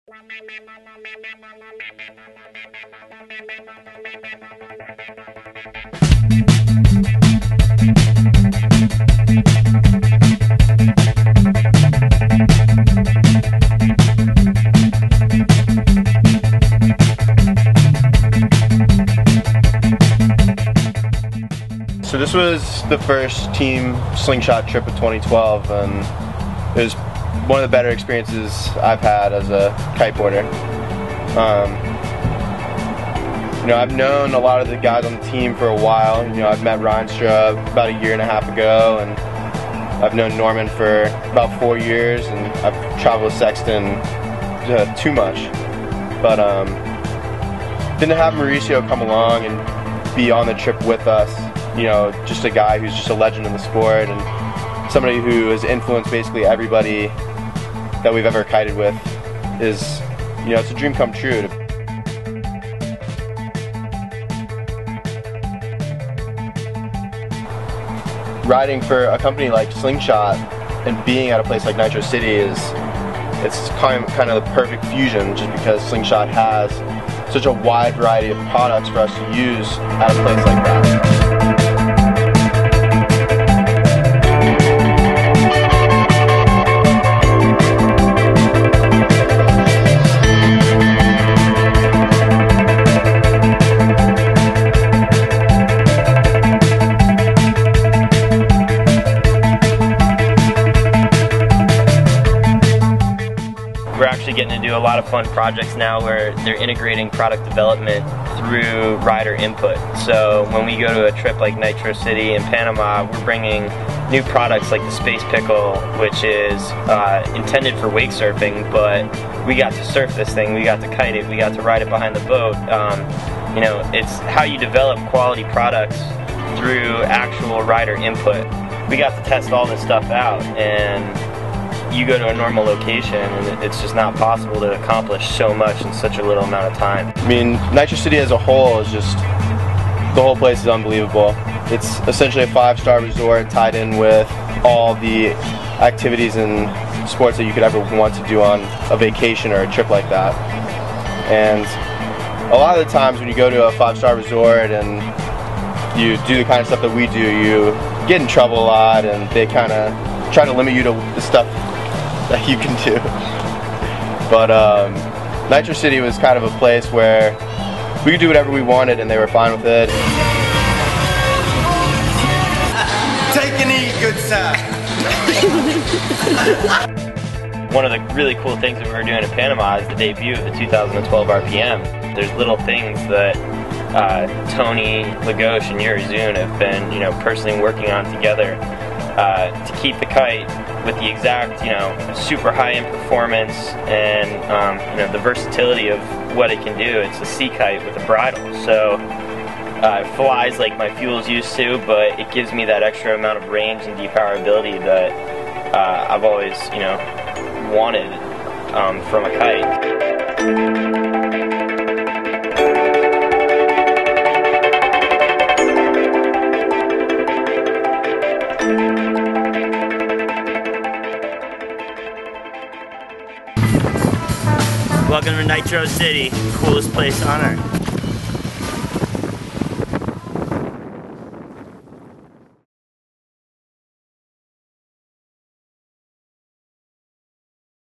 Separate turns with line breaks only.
So this was the first team Slingshot trip of 2012, and it was one of the better experiences I've had as a kiteboarder. You know, I've known a lot of the guys on the team for a while. You know, I've met Rienstra about a year and a half ago, and I've known Norman for about 4 years, and I've traveled with Sexton too much. But then to have Mauricio come along and be on the trip with us, you know, just a guy who's just a legend in the sport and somebody who has influenced basically everybody that we've ever kited with, is, you know, it's a dream come true. Riding for a company like Slingshot and being at a place like NitroCity it's kind of the perfect fusion, just because Slingshot has such a wide variety of products for us to use at a place like that.
We're actually getting to do a lot of fun projects now where they're integrating product development through rider input. So when we go to a trip like NitroCity in Panama, we're bringing new products like the Space Pickle, which is intended for wake surfing, but we got to surf this thing, we got to kite it, we got to ride it behind the boat. You know, it's how you develop quality products through actual rider input. We got to test all this stuff out, and you go to a normal location and it's just not possible to accomplish so much in such a little amount of time.
I mean, NitroCity as a whole is just, the whole place is unbelievable. It's essentially a 5-star resort tied in with all the activities and sports that you could ever want to do on a vacation or a trip like that. And a lot of the times when you go to a 5-star resort and you do the kind of stuff that we do, you get in trouble a lot, and they kind of try to limit you to the stuff that you can do. But NitroCity was kind of a place where we could do whatever we wanted and they were fine with it.
Take and eat, good sir.
One of the really cool things that we were doing in Panama is the debut of the 2012 RPM. There's little things that Tony, Lagos, and Yurizun have been, you know, personally working on together to keep the kite with the exact, you know, super high-end performance and you know, the versatility of what it can do. It's a sea kite with a bridle, so it flies like my Fuel's used to, but it gives me that extra amount of range and depowerability that I've always, you know, wanted from a kite. Welcome to NitroCity, coolest place on earth.